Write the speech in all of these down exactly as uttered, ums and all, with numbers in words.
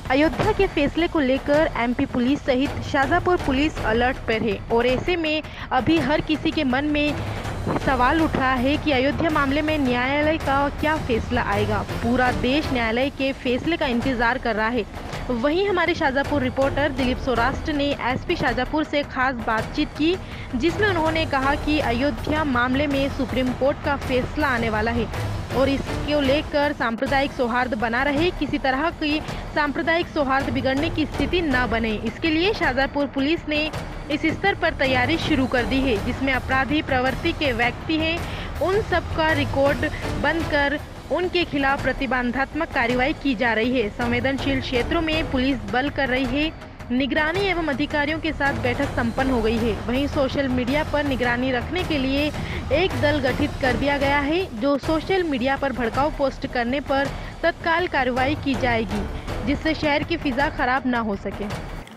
अयोध्या के फैसले को लेकर एमपी पुलिस सहित शाहजहाँपुर पुलिस अलर्ट पर है और ऐसे में अभी हर किसी के मन में सवाल उठ रहा है कि अयोध्या मामले में न्यायालय का क्या फैसला आएगा। पूरा देश न्यायालय के फैसले का इंतजार कर रहा है। वहीं हमारे शाहजहाँपुर रिपोर्टर दिलीप सौराष्ट्र ने एसपी शाहजहाँपुर से खास बातचीत की, जिसमें उन्होंने कहा कि अयोध्या मामले में सुप्रीम कोर्ट का फैसला आने वाला है और इसको लेकर सांप्रदायिक सौहार्द बना रहे, किसी तरह की सांप्रदायिक सौहार्द बिगड़ने की स्थिति न बने। इसके लिए शाहजहाँपुर पुलिस ने इस स्तर पर तैयारी शुरू कर दी है, जिसमें अपराधी प्रवृत्ति के व्यक्ति हैं उन सब का रिकॉर्ड बंद कर उनके खिलाफ प्रतिबंधात्मक कार्रवाई की जा रही है। संवेदनशील क्षेत्रों में पुलिस बल कर रही है निगरानी एवं अधिकारियों के साथ बैठक संपन्न हो गई है। वहीं सोशल मीडिया पर निगरानी रखने के लिए एक दल गठित कर दिया गया है, जो सोशल मीडिया पर भड़काऊ पोस्ट करने पर तत्काल कार्रवाई की जाएगी, जिससे शहर की फिजा खराब ना हो सके।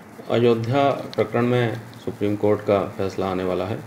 अयोध्या प्रकरण में सुप्रीम कोर्ट का फैसला आने वाला है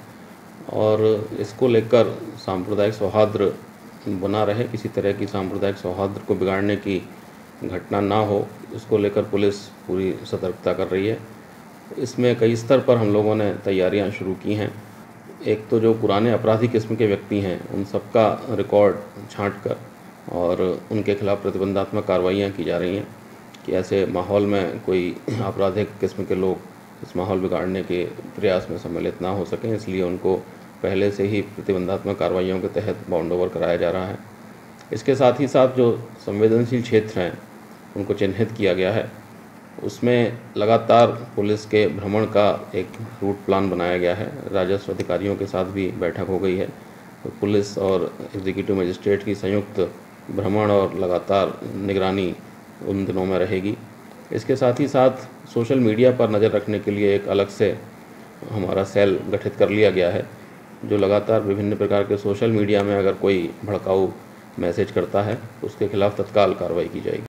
और इसको लेकर सांप्रदायिक सौहार्द बना रहे, किसी तरह की सांप्रदायिक सौहार्द को बिगाड़ने की घटना ना हो, इसको लेकर पुलिस पूरी सतर्कता कर रही है। इसमें कई स्तर पर हम लोगों ने तैयारियां शुरू की हैं। एक तो जो पुराने अपराधी किस्म के व्यक्ति हैं उन सबका रिकॉर्ड छांट कर और उनके खिलाफ प्रतिबंधात्मक कार्रवाइयाँ की जा रही हैं कि ऐसे माहौल में कोई आपराधिक किस्म के लोग इस माहौल बिगाड़ने के प्रयास में सम्मिलित ना हो सकें, इसलिए उनको पहले से ही प्रतिबंधात्मक कार्रवाइयों के तहत बाउंड ओवर कराया जा रहा है। इसके साथ ही साथ जो संवेदनशील क्षेत्र हैं उनको चिन्हित किया गया है, उसमें लगातार पुलिस के भ्रमण का एक रूट प्लान बनाया गया है। राजस्व अधिकारियों के साथ भी बैठक हो गई है, तो पुलिस और एग्जीक्यूटिव मजिस्ट्रेट की संयुक्त भ्रमण और लगातार निगरानी उन दिनों में रहेगी। इसके साथ ही साथ सोशल मीडिया पर नज़र रखने के लिए एक अलग से हमारा सेल गठित कर लिया गया है, जो लगातार विभिन्न प्रकार के सोशल मीडिया में अगर कोई भड़काऊ मैसेज करता है उसके खिलाफ तत्काल कार्रवाई की जाएगी।